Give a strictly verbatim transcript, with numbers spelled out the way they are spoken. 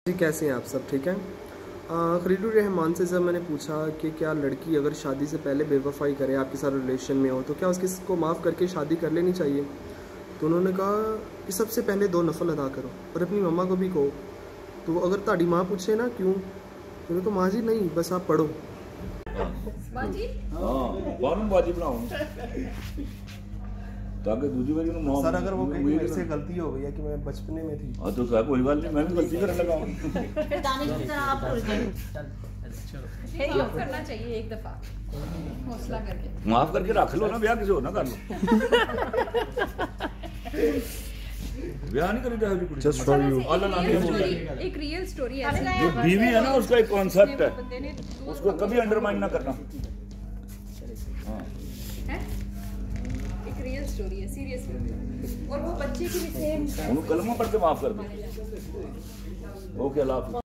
जी कैसे हैं आप सब? ठीक हैं। खलीलुर रहमान से जब मैंने पूछा कि क्या लड़की अगर शादी से पहले बेवफाई करे, आपके साथ रिलेशन में हो, तो क्या उसकी को माफ़ करके शादी कर लेनी चाहिए? तो उन्होंने कहा कि सबसे पहले दो नफल अदा करो और अपनी मम्मा को भी कहो। तो अगर ताड़ी माँ पूछे ना क्यों, तो तो माँ जी नहीं, बस आप पढ़ो। बाजी हाँ बानू बाजी बनाऊं ताकि दूसरी बार ना सर अगर वो कहीं मेरे से गलती हो गई है कि मैं बचपने में थी, हाँ तो क्या कोई बात नहीं, मैं भी गलती करने लगा हूँ। दानिश की तरह आप माफ करना चाहिए एक दफा, हौसला करके माफ करके रख लो ना, ब्याह किसी और ना कर लो। ब्याह नहीं करेगा जस्ट फॉर यू। एक रियल स्टोरी है, जो बीवी है ना उसका एक कॉन्सेप्ट है, उसको कभी अंडरमाइन ना करना। एक रियल स्टोरी है, सीरियसली, और वो बच्चे की भी सेम। उनको कलमा पढ़ के माफ कर दो। ओके, अल्लाह हाफ़िज़।